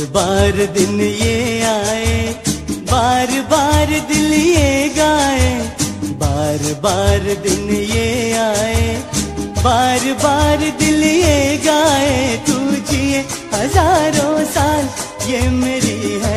बार दिन ये आए, बार बार दिल ये गाए, बार बार दिन ये आए, बार बार दिल ये गाए। तू जिए हजारों साल ये मेरी